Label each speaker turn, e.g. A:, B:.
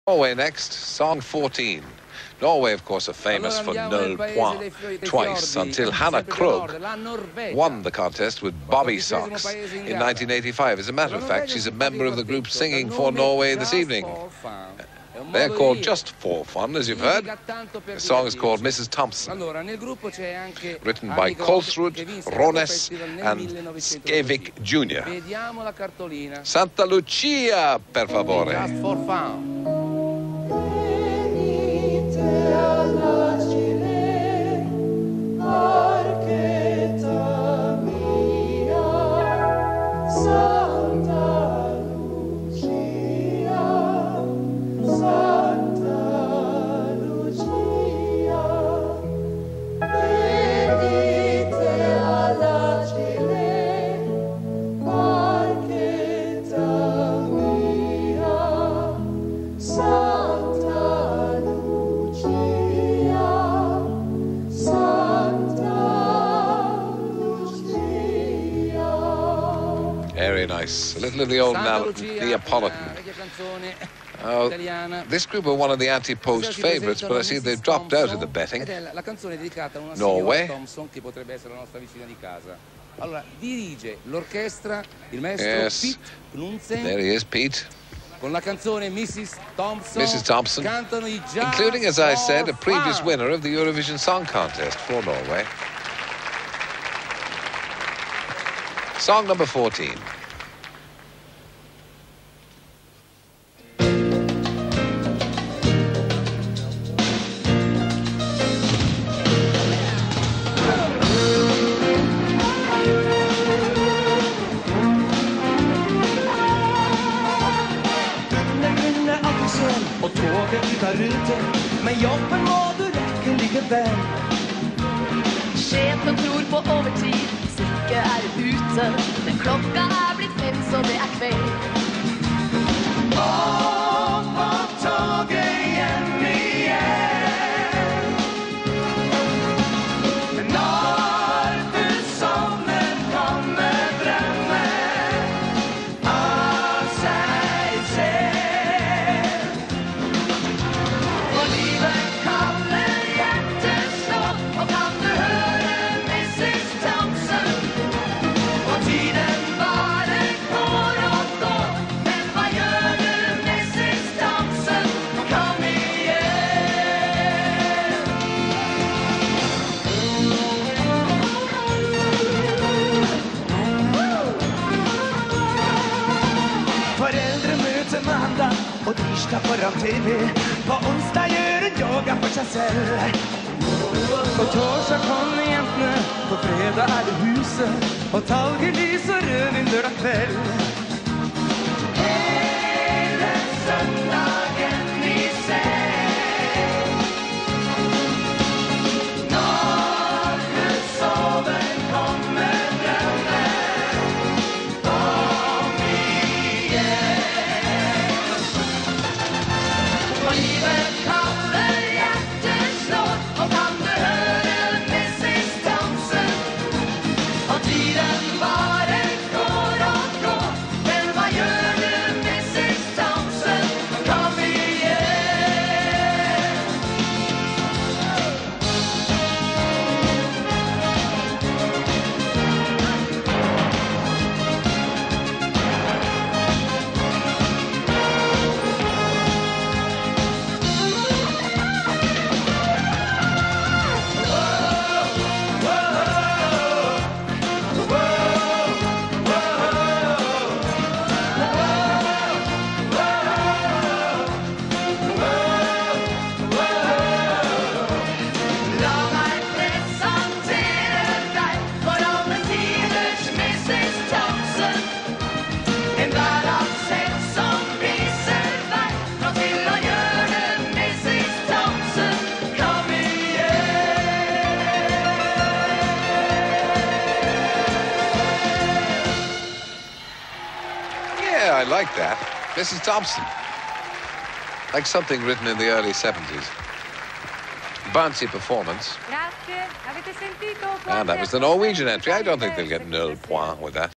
A: Norway next, song 14. Norway, of course, are famous for null point twice, until Hannah Krug won the contest with Bobby Socks in 1985. As a matter of fact, she's a member of the group singing for Norway this evening. They're called Just For Fun, as you've heard. The song is called Mrs. Thompson, written by Kolsrud, Rones and Skevik Jr. Santa Lucia, per favore.
B: Just for fun.
A: Very nice. A little of the old Neapolitan. This group are one of the anti-post favourites, but I see they've dropped out of the betting. Norway. Yes, there he is, Pete. Mrs. Thompson, including, as I said, a previous winner of the Eurovision Song Contest for Norway. Song number 14.
C: Og toget ut av rute, men jobben må du rekke likevel.
D: Sjefen tror på overtid, stykket er ute, men klokka er blitt 5, så det er kveld.
C: Og på toget hjem igjen. Når du sovner, kommer drømmen av seg selv. Og livet kaller, hjertet slår, og kan du høre Mrs. Thompson? Og tiden bare går og går, men hva gjør du, Mrs. Thompson? Kom igjen! Foreldremøte mandag og tirsdag foran TV. På onsdag gjør hun yoga for seg selv. På torsdag kommer jentene, på fredag er det huset, og talgelys og rødvin lørdag kveld. Hele søndagen i seng. Når du sover, kommer drømmen om igjen. Og livet kaller, hjertet slår, og kan du høre Mrs. Thompson? Og tiden bare går og går, men hva gjør du, Mrs. Thompson? Kom igjen! La meg presentere deg for alle tiders Mrs. Thompson. En hverdags helt som viser vei, nå til å gjøre Mrs. Thompson. Kom igjen!
A: Yeah, I like that. Mrs. Thompson. Like something written in the early 70s. Bouncy performance.
E: Grazie. Avete sentito?
A: And that was the Norwegian entry. I don't think they'll get null point with that.